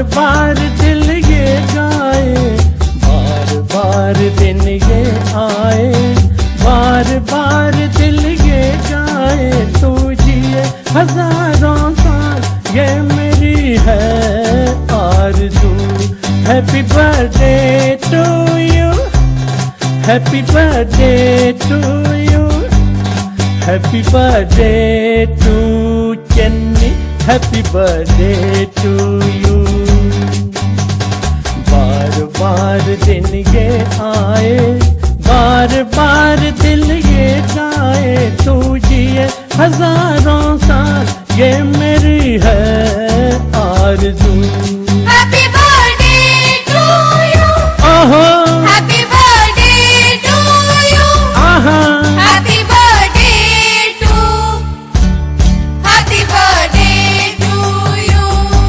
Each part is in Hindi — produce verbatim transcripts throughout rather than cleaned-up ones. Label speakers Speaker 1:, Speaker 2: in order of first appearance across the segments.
Speaker 1: बार दिल ये गाए, बार बार दिन ये आए, बार बार दिल ये गाए, तू जिए हजारों साल ये मेरी है आरज़ू। Happy birthday to you, happy birthday to you, happy birthday to Channi, happy birthday to you. बार बार दिन ये आए, बार बार दिल ये गाए, तू जिए हजारों साल ये मेरी है आरज़ू।
Speaker 2: हैप्पी बर्थडे टू यू,
Speaker 1: ओहो
Speaker 2: हैप्पी बर्थडे टू यू,
Speaker 1: आहा
Speaker 2: happy birthday to, happy birthday to you.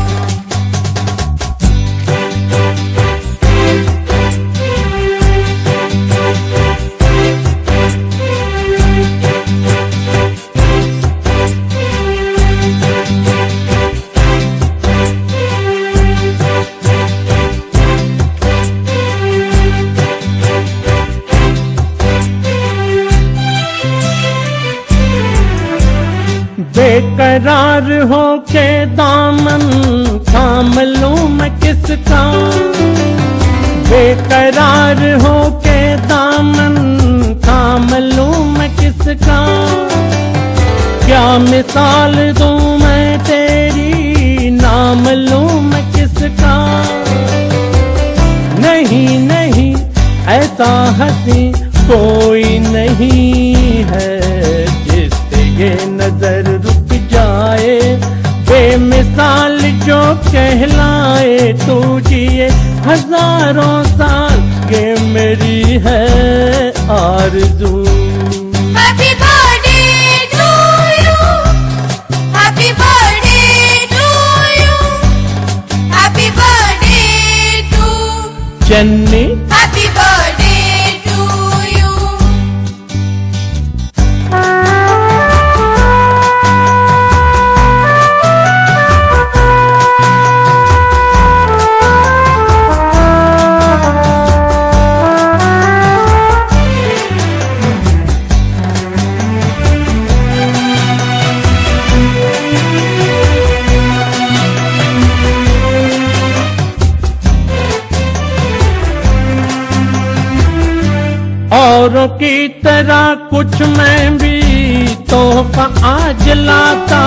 Speaker 1: बेकरार हो के दामन थाम लूं मैं किसका, बेकरार हो के दामन थाम लूं मैं किसका। क्या मिसाल दूं मैं तेरी, नाम लूं मैं किसका। नहीं नहीं ऐसा हंसी कोई नहीं है जिससे ये नजर रुक जाए, बेमिसाल जो कहलाए, तू जिए हजारों साल ये मेरी है आरज़ू।
Speaker 2: Happy birthday to you, happy birthday to you, happy birthday to
Speaker 1: Channi,
Speaker 2: happy birthday to you.
Speaker 1: औरों की तरह कुछ मैं भी तोहफा आज लाता,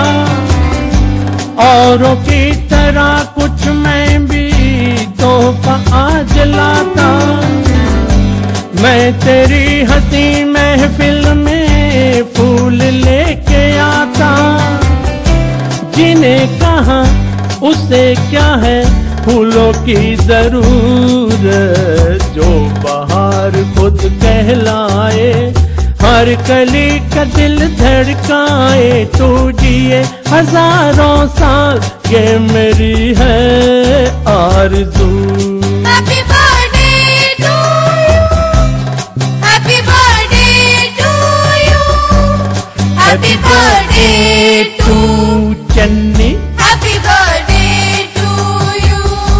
Speaker 1: औरों की तरह कुछ मैं भी तोहफा आज लाता। मैं तेरी हंसी महफिल में फूल लेके आता, जिन्हें कहा उससे क्या है फूलों की जरूरत, जो बहार खुद कहलाए, हर कली का दिल धड़काए, तू जिए हजारों साल ये मेरी है आरज़ू।
Speaker 2: Happy birthday to you, happy birthday to you, happy birthday to
Speaker 1: Channi,
Speaker 2: happy birthday to you.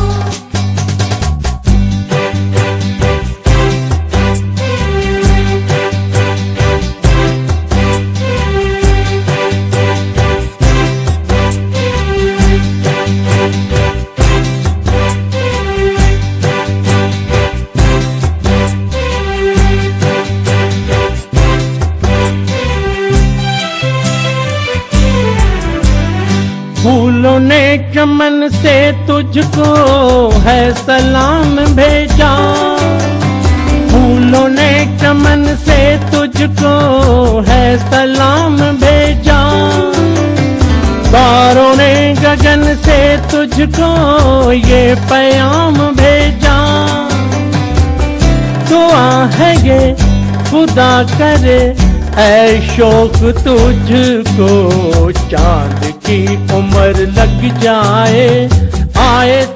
Speaker 1: फूलों ने चमन से तुझको है सलाम भेजा, फूलों ने चमन से तुझको है सलाम भेजा। तारों ने गगन से तुझको ये पैगाम भेजा। दुआ है ये खुदा करे ऐ शौक तुझको चांद की उम्र लग जाए, आए